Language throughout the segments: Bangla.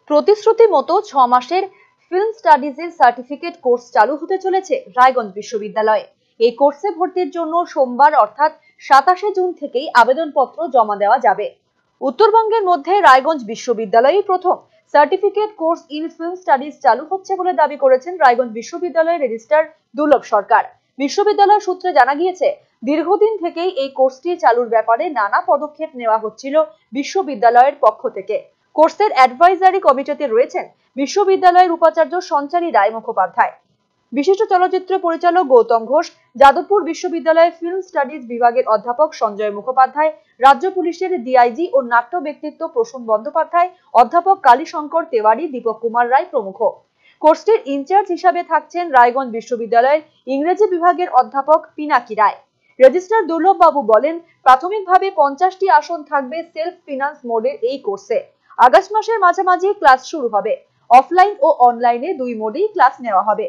প্রতিশ্রুতি মতো 6 মাসের ফিল্ম স্টাডিজের সার্টিফিকেট কোর্স চালু হতে চলেছে রায়গঞ্জ বিশ্ববিদ্যালয়ে। এই কোর্সে ভর্তির জন্য সোমবার অর্থাৎ 27শে জুন থেকেই আবেদনপত্র জমা দেওয়া যাবে। উত্তরবঙ্গের মধ্যে রায়গঞ্জ বিশ্ববিদ্যালয়েই প্রথম certificate course in film studies চালু হচ্ছে বলে দাবি করেছেন রায়গঞ্জ বিশ্ববিদ্যালয়ের রেজিস্ট্রার দুর্লভ সরকার। বিশ্ববিদ্যালয় সূত্রে জানা গিয়েছে, দীর্ঘদিন থেকেই এই কোর্সটি চালুর ব্যাপারে নানা পদক্ষেপ নেওয়া হচ্ছিল বিশ্ববিদ্যালয়ের পক্ষ থেকে। কোর্সের অ্যাডভাইজারি কমিটিতে রয়েছেন বিশ্ববিদ্যালয়ের উপাচার্য সঞ্চারী রায় মুখোপাধ্যায়, বিশিষ্ট চলচ্চিত্র পরিচালক গৌতম ঘোষ, যাদবপুর বিশ্ববিদ্যালয়ের ফিল্ম স্টাডিজ বিভাগের অধ্যাপক সঞ্জয় মুখোপাধ্যায়, রাজ্য পুলিশের ডিআইজি ও নাট্য ব্যক্তিত্ব প্রসূন বন্দ্যোপাধ্যায়, অধ্যাপক কালীশঙ্কর তেওয়ারি, দীপক কুমার রায় প্রমুখ। কোর্সটির ইনচার্জ হিসাবে থাকছেন রায়গঞ্জ বিশ্ববিদ্যালয়ের ইংরেজি বিভাগের অধ্যাপক পিনাকি রায়। রেজিস্ট্রার দুর্লভ বাবু বলেন, প্রাথমিকভাবে 50টি আসন থাকবে সেলফ ফিনান্স মোডের এই কোর্সে। আগস্ট মাসের মাঝামাঝি ক্লাস শুরু হবে। অফলাইন ও অনলাইনে দুই মোডেই ক্লাস নেওয়া হবে।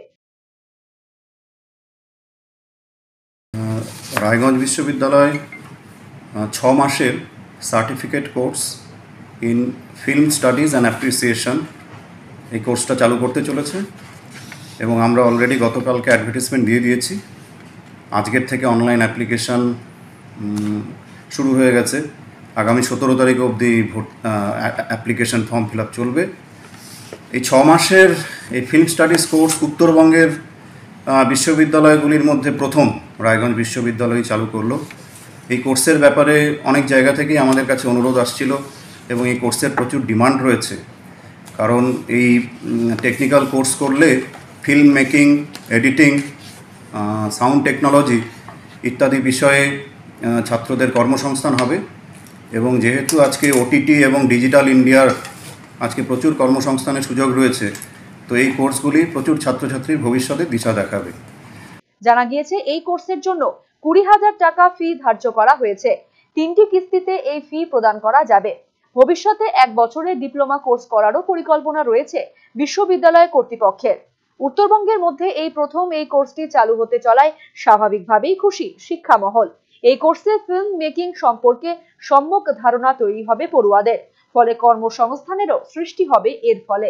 রায়গঞ্জ বিশ্ববিদ্যালয় 6 মাসের certificate course in film studies and appreciation এই কোর্সটা চালু করতে চলেছে এবং আমরা অলরেডি গতকালকে অ্যাডভার্টাইজমেন্ট দিয়ে দিয়েছি। আজকের থেকে অনলাইন অ্যাপ্লিকেশান শুরু হয়ে গেছে। আগামী 17 তারিখ অবধি অ্যাপ্লিকেশান ফর্ম ফিল আপ চলবে। এই 6 মাসের এই ফিল্ম স্টাডিজ কোর্স উত্তরবঙ্গের বিশ্ববিদ্যালয়গুলির মধ্যে প্রথম রায়গঞ্জ বিশ্ববিদ্যালয় চালু করলো। এই কোর্সের ব্যাপারে অনেক জায়গা থেকেই আমাদের কাছে অনুরোধ আসছিল এবং এই কোর্সের প্রচুর ডিমান্ড রয়েছে, কারণ এই টেকনিক্যাল কোর্স করলে film making, editing, sound technology ইত্যাদি বিষয়ে ছাত্রদের কর্মসংস্থান হবে এবং যেহেতু আজকে ওটিটি এবং ডিজিটাল ইন্ডিয়ার আজকে প্রচুর কর্মসংস্থানের সুযোগ রয়েছে, তো এই কোর্সগুলি প্রচুর ছাত্রছাত্রীর ভবিষ্যতে দিশা দেখাবে। জানা গিয়েছে, এই কোর্সের জন্য 20,000 টাকা ফি ধার্য করা হয়েছে। 3টি কিস্তিতে এই ফি প্রদান করা যাবে। ভবিষ্যতে 1 বছরের ডিপ্লোমা কোর্স করারও পরিকল্পনা রয়েছে বিশ্ববিদ্যালয় কর্তৃপক্ষের। উত্তরবঙ্গের মধ্যে এই প্রথম এই কোর্সটি চালু হতে চলায় স্বাভাবিকভাবেই খুশি শিক্ষা মহল। এই কোর্সে ফিল্ম মেকিং সম্পর্কে সম্যক ধারণা তৈরি হবে পড়ুয়াদের, ফলে কর্মসংস্থানেরও সৃষ্টি হবে এর ফলে।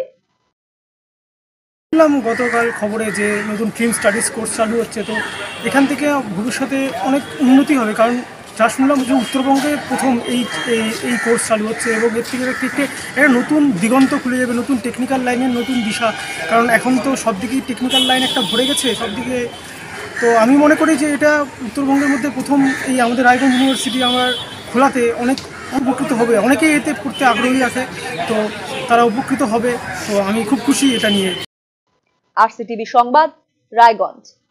গতকাল খবরে যে নতুন ফিল্ম স্টাডিজ কোর্স চালু হচ্ছে, তো এখান থেকে ভবিষ্যতে অনেক উন্নতি হবে, কারণ যা শুনলাম যে উত্তরবঙ্গে প্রথম এই কোর্স চালু হচ্ছে এবং এর থেকে একটা নতুন দিগন্ত খুলে যাবে, নতুন টেকনিক্যাল লাইনের নতুন দিশা। কারণ এখন তো সব দিকেই টেকনিক্যাল লাইন একটা ভরে গেছে সব দিকে। তো আমি মনে করি যে এটা উত্তরবঙ্গের মধ্যে প্রথম এই আমাদের রায়গঞ্জ ইউনিভার্সিটি আমার খোলাতে অনেক উপকৃত হবে। অনেকেই এতে পড়তে আগ্রহী আছে, তো তারা উপকৃত হবে। তো আমি খুব খুশি এটা নিয়ে। Rctv সংবাদ, রায়গঞ্জ।